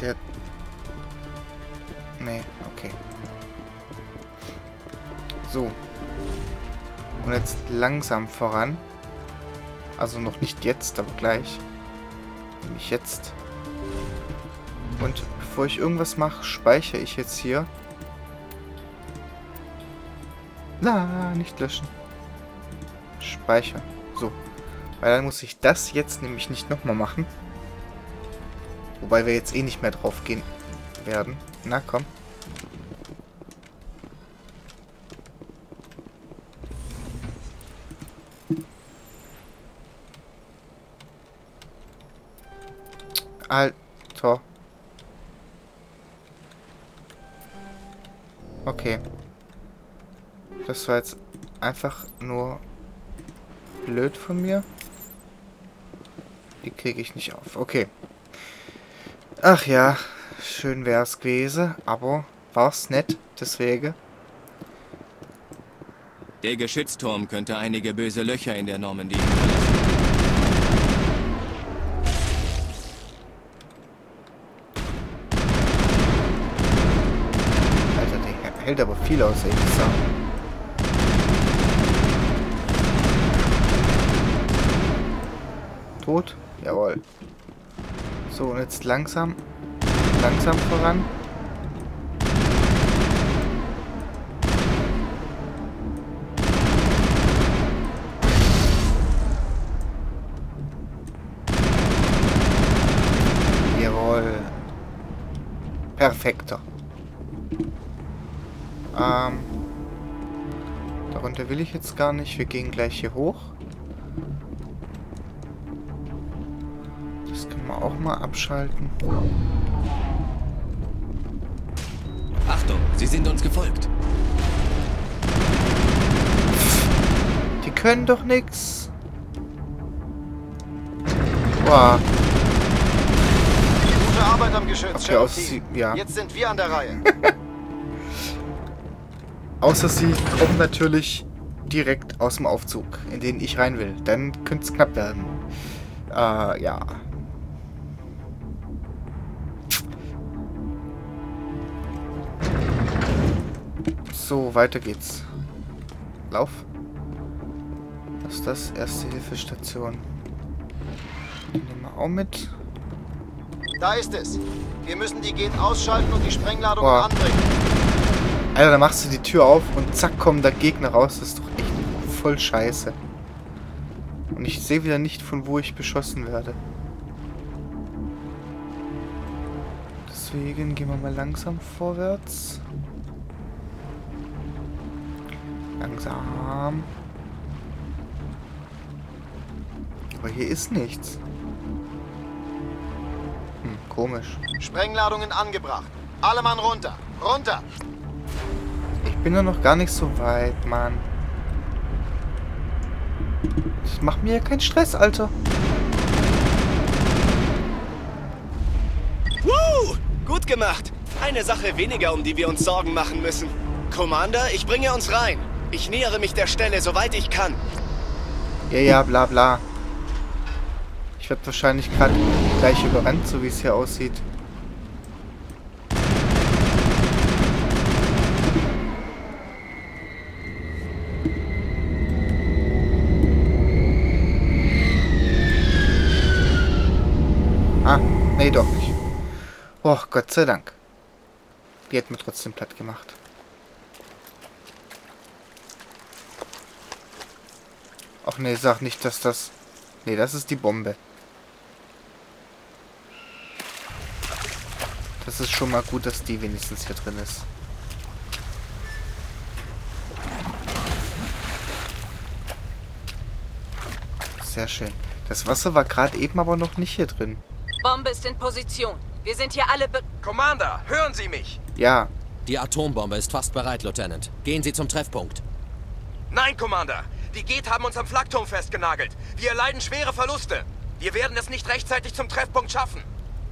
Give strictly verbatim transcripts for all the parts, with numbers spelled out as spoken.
Der... Nee, okay. So. Und jetzt langsam voran. Also noch nicht jetzt, aber gleich. Nämlich jetzt. Und bevor ich irgendwas mache, speichere ich jetzt hier. Na, nicht löschen. Speichern. So. Weil dann muss ich das jetzt nämlich nicht nochmal machen. Wobei wir jetzt eh nicht mehr drauf gehen werden. Na komm. Alter. Okay. Das war jetzt einfach nur blöd von mir. Die kriege ich nicht auf. Okay. Ach ja, schön wär's gewesen, aber war's nett, deswegen. Der Geschützturm könnte einige böse Löcher in der Normandie. Alter, der hält aber viel aus, ehrlich gesagt. Tot? Jawohl. So, und jetzt langsam, langsam voran. Jawohl. Perfekter. Ähm, darunter will ich jetzt gar nicht. Wir gehen gleich hier hoch. Das können wir auch mal abschalten. Achtung, sie sind uns gefolgt. Die können doch nix. Boah. Gute Arbeit am Geschütz, Okay, aus sie, ja. Jetzt sind wir an der Reihe. Außer sie kommen natürlich direkt aus dem Aufzug, in den ich rein will. Dann könnte es knapp werden. Äh, ja. So, weiter geht's. Lauf. Was ist das? Erste-Hilfe-Station. Die nehmen wir auch mit. Da ist es. Wir müssen die Gen ausschalten und die Sprengladungen Boah. anbringen. Alter, da machst du die Tür auf und zack, kommen da Gegner raus. Das ist doch echt voll scheiße. Und ich sehe wieder nicht, von wo ich beschossen werde. Deswegen gehen wir mal langsam vorwärts. Langsam. Aber hier ist nichts. Hm, komisch. Sprengladungen angebracht. Alle Mann runter. Runter. Ich bin ja noch gar nicht so weit, Mann. Ich mach mir ja keinen Stress, Alter. Woo! Gut gemacht. Eine Sache weniger, um die wir uns Sorgen machen müssen. Commander, ich bringe uns rein. Ich nähere mich der Stelle, soweit ich kann. Ja, ja, bla bla. Ich werde wahrscheinlich gerade gleich überrannt, so wie es hier aussieht. Ah, nee, doch nicht. Oh, Gott sei Dank. Die hat mir trotzdem platt gemacht. Ach nee, sag nicht, dass das... Nee, das ist die Bombe. Das ist schon mal gut, dass die wenigstens hier drin ist. Sehr schön. Das Wasser war gerade eben aber noch nicht hier drin. Bombe ist in Position. Wir sind hier alle be... Commander, hören Sie mich. Ja. Die Atombombe ist fast bereit, Lieutenant. Gehen Sie zum Treffpunkt. Nein, Commander. Die Geth haben uns am Flakturm festgenagelt. Wir erleiden schwere Verluste. Wir werden es nicht rechtzeitig zum Treffpunkt schaffen.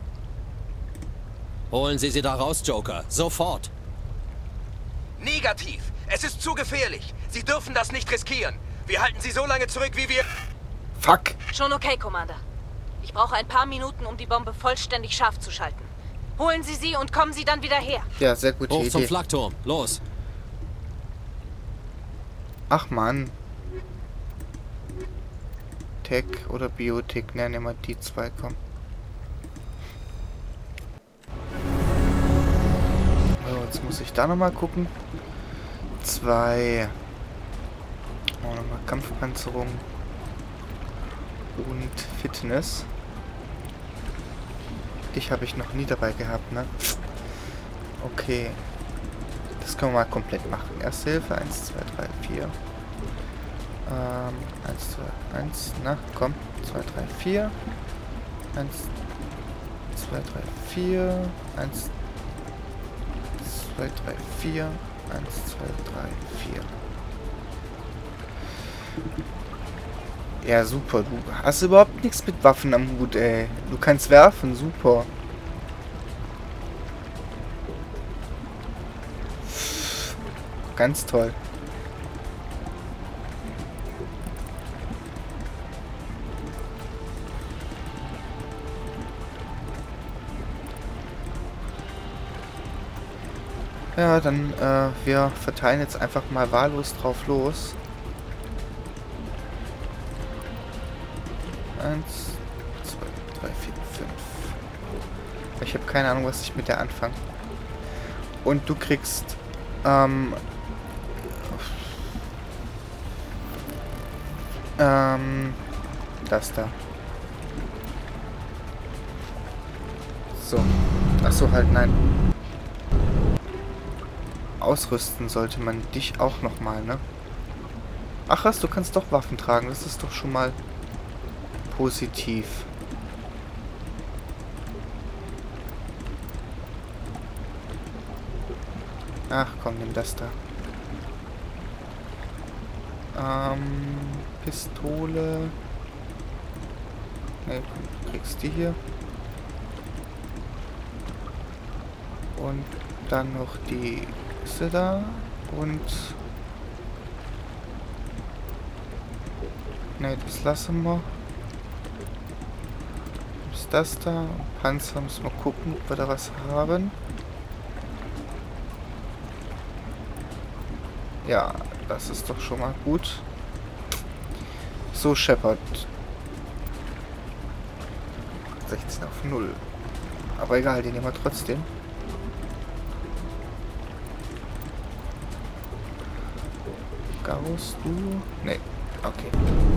Holen Sie sie da raus, Joker. Sofort. Negativ. Es ist zu gefährlich. Sie dürfen das nicht riskieren. Wir halten sie so lange zurück, wie wir... Fuck. Schon okay, Commander. Ich brauche ein paar Minuten, um die Bombe vollständig scharf zu schalten. Holen Sie sie und kommen Sie dann wieder her. Ja, sehr gute Hoch zum Idee. Flakturm. Los. Ach Mann. Tech oder Biotech, nennen wir mal die zwei, komm. So, jetzt muss ich da nochmal gucken. Zwei. Oh, nochmal Kampfpanzerung. Und Fitness. Dich habe ich noch nie dabei gehabt, ne? Okay. Das können wir mal komplett machen. Erste Hilfe, eins, zwei, drei, vier. Ähm, eins, zwei, eins, na, komm. zwei, drei, vier. eins, zwei, drei, vier. eins, zwei, drei, vier. eins, zwei, drei, vier. Ja, super. Du hast überhaupt nichts mit Waffen am Hut, ey. Du kannst werfen, super. Ganz toll. Ja, dann, äh, wir verteilen jetzt einfach mal wahllos drauf los. Eins, zwei, drei, vier, fünf. Ich habe keine Ahnung, was ich mit der anfange. Und du kriegst, ähm, ähm, das da. So. Achso, halt, nein. Ausrüsten sollte man dich auch nochmal, ne? Ach was, du kannst doch Waffen tragen. Das ist doch schon mal positiv. Ach komm, nimm das da. Ähm, Pistole. Ne, du kriegst die hier. Und dann noch die Kiste da. Und... Ne, das lassen wir. Ist das da? Panzer, müssen wir gucken, ob wir da was haben. Ja, das ist doch schon mal gut. So, Shepard. sechzehn auf null. Aber egal, den nehmen wir trotzdem. Garus, du? Nee, okay.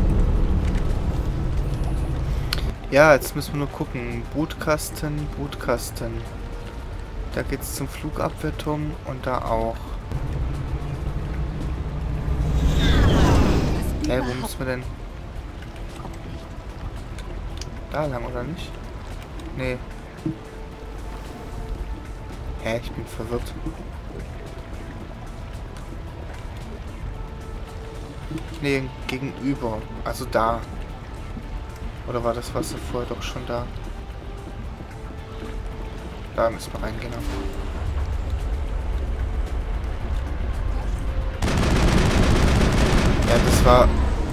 Ja, jetzt müssen wir nur gucken. Brutkasten, Brutkasten. Da geht's zum Flugabwehrturm und da auch. Hä, wo müssen wir denn? Da lang, oder nicht? Nee. Hä, ich bin verwirrt. Nee, gegenüber. Also da. Oder war das Wasser vorher doch schon da? Da müssen wir reingehen. Ja, das war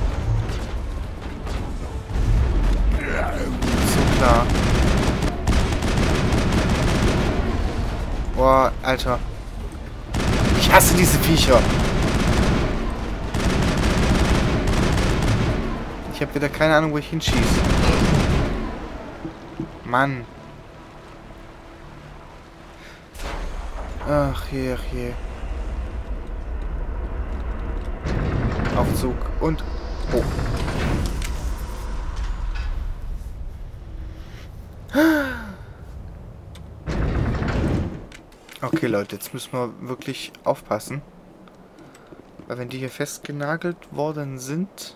so klar. Boah, Alter. Ich hasse diese Viecher. Ich habe wieder keine Ahnung, wo ich hinschieße. Mann. Ach je, ach je. Aufzug und hoch. Okay, Leute, jetzt müssen wir wirklich aufpassen. Weil wenn die hier festgenagelt worden sind,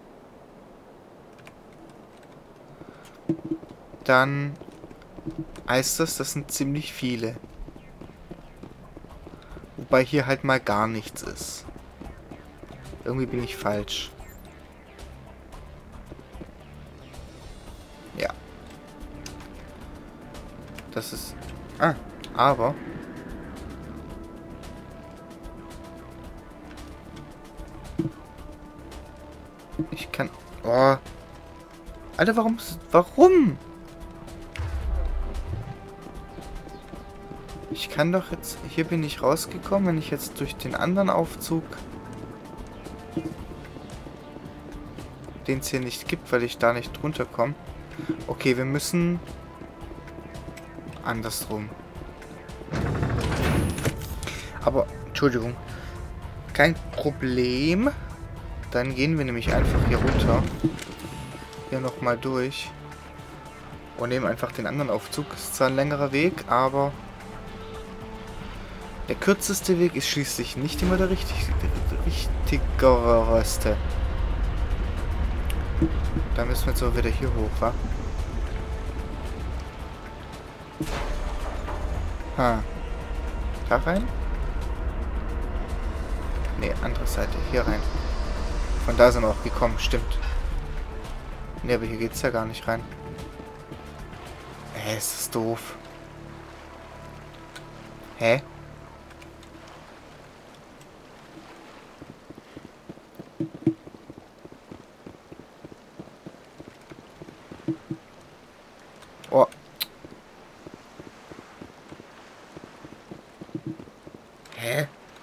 dann heißt das, das sind ziemlich viele. Wobei hier halt mal gar nichts ist. Irgendwie bin ich falsch. Ja. Das ist... Ah, aber... Ich kann... Oh. Alter, warum... Warum? Ich kann doch jetzt... Hier bin ich rausgekommen, wenn ich jetzt durch den anderen Aufzug... den es hier nicht gibt, weil ich da nicht drunter komme. Okay, wir müssen... andersrum. Aber, Entschuldigung. Kein Problem. Dann gehen wir nämlich einfach hier runter. Hier nochmal durch. Und nehmen einfach den anderen Aufzug. Ist zwar ein längerer Weg, aber... der kürzeste Weg ist schließlich nicht immer der richtig, richtigerste. Da müssen wir jetzt aber wieder hier hoch, wa? Ha. Da rein? Ne, andere Seite. Hier rein. Von da sind wir auch gekommen, stimmt. Ne, aber hier geht's ja gar nicht rein. Hä, ist das doof. Hä? Oh. Hä?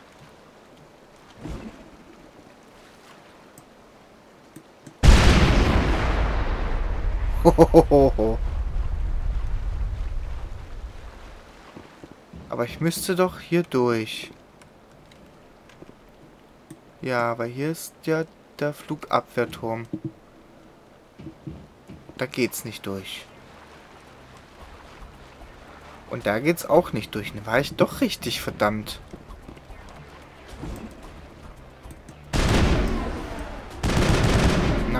Hohohoho. Aber ich müsste doch hier durch. Ja, aber hier ist ja der Flugabwehrturm. Da geht's nicht durch. Und da geht's auch nicht durch. Ne, war ich doch richtig, verdammt. Na.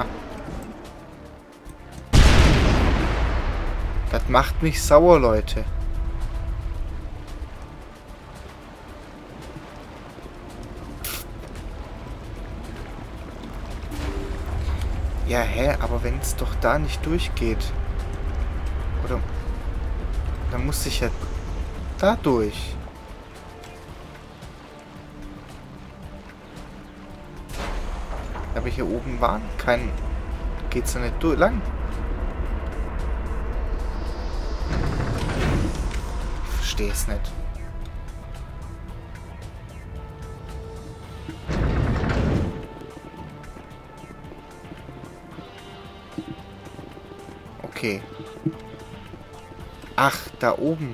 Das macht mich sauer, Leute. Ja, hä? Aber wenn es doch da nicht durchgeht. Oder... dann muss ich ja da durch. Aber hier oben war kein... geht's ja nicht durch lang. Ich verstehe es nicht. Okay. Ach, da oben.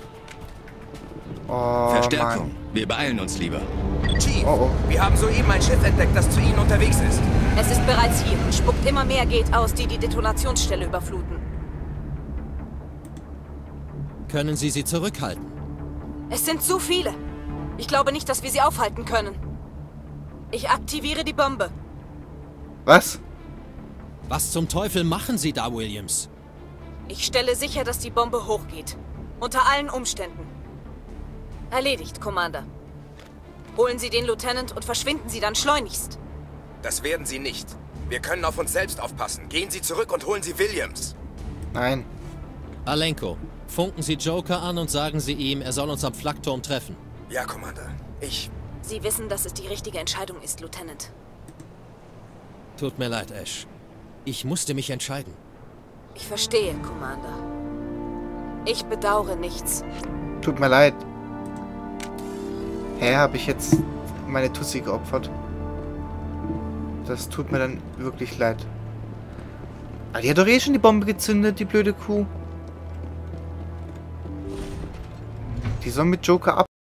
Oh, Verstärkung. Mann. Wir beeilen uns lieber. Chief, Oh, oh. wir haben soeben ein Schiff entdeckt, das zu Ihnen unterwegs ist. Es ist bereits hier und spuckt immer mehr Gate aus, die die Detonationsstelle überfluten. Können Sie sie zurückhalten? Es sind zu viele. Ich glaube nicht, dass wir sie aufhalten können. Ich aktiviere die Bombe. Was? Was zum Teufel machen Sie da, Williams? Ich stelle sicher, dass die Bombe hochgeht. Unter allen Umständen. Erledigt, Commander. Holen Sie den Lieutenant und verschwinden Sie dann schleunigst. Das werden Sie nicht. Wir können auf uns selbst aufpassen. Gehen Sie zurück und holen Sie Williams. Nein. Alenko, funken Sie Joker an und sagen Sie ihm, er soll uns am Flakturm treffen. Ja, Commander. Ich... Sie wissen, dass es die richtige Entscheidung ist, Lieutenant. Tut mir leid, Ash. Ich musste mich entscheiden. Ich verstehe, Commander. Ich bedauere nichts. Tut mir leid. Hä, habe ich jetzt meine Tussi geopfert? Das tut mir dann wirklich leid. Ah, die hat doch eh schon die Bombe gezündet, die blöde Kuh. Die soll mit Joker ab.